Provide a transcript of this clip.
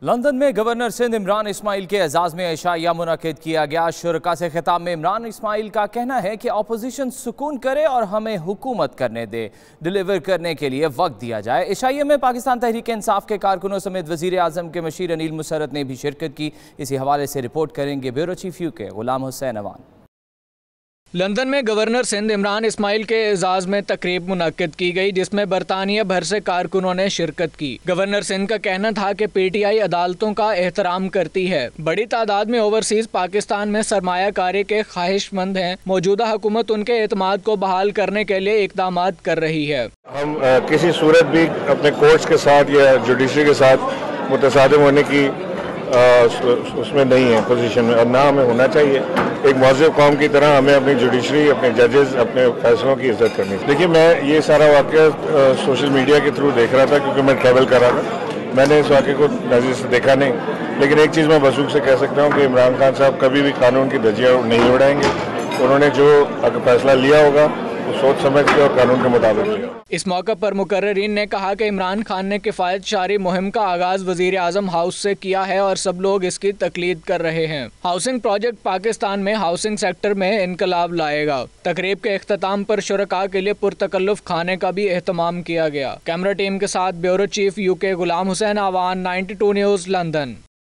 London में governor Sindh Imran Ismail के एजाज में इशाइया मुनक्किद किया गया। शुरका से खिताब में इमरान इस्माइल का कहना है कि अपोजिशन सुकून करे और हमें हुकूमत करने दे, डिलीवर करने के लिए वक्त दिया जाए। इशाइया में पाकिस्तान तहरीक इंसाफ के कारकुनों समेत वजीर आजम के मशीर अनिल मुसर्रत ने भी शिरकत की। इसी हवाले से रिपोर्ट करेंगे bureau chief UK Ghulam Hussain Awan. London में गवर्नर सिंध इमरान इस्माइल के एजाज में तकरीब मुनक्किद की गई, जिसमें बरतानिया भर से कारकुनों ने शिरकत की। गवर्नर सिंध का कहना था कि पीटीआई अदालतों का एहतराम करती है। बड़ी तादाद में ओवरसीज पाकिस्तान में सरमायाकारी के ख्वाहिशमंद हैं। मौजूदा हुकूमत उनके एतमाद को बहाल करने के लिए इकदाम कर रही है। हम किसी सूरत भी अपने कोर्ट्स के साथ या जुडिशरी के साथ मुतसादिम होने की उसमें नहीं है पोजीशन में, और ना हमें होना चाहिए। एक मौजूद कौम की तरह हमें अपनी जुडिशरी, अपने जजेस, अपने फैसलों की इज्जत करनी चाहिए। देखिए, मैं ये सारा वाक़या सोशल मीडिया के थ्रू देख रहा था, क्योंकि मैं ट्रैवल कर रहा था। मैंने इस वाक़े को नज़र से देखा नहीं, लेकिन एक चीज़ मैं बसूख से कह सकता हूँ कि इमरान खान साहब कभी भी कानून की धज्जियाँ नहीं उड़ाएंगे। उन्होंने जो फैसला लिया होगा वो सोच समझ के और कानून के मुताबिक लिया। इस मौके पर मुकर्रिरीन ने कहा कि इमरान खान ने किफ़ायत शारी मुहिम का आगाज़ वज़ीर आज़म हाउस से किया है और सब लोग इसकी तकलीद कर रहे हैं। हाउसिंग प्रोजेक्ट पाकिस्तान में हाउसिंग सेक्टर में इनकलाब लाएगा। तकरीब के इख्तिताम पर शुरका के लिए पुरतकल्लुफ़ खाने का भी एहतमाम किया गया। कैमरा टीम के साथ bureau chief UK Ghulam Hussain Awan, 92 news London.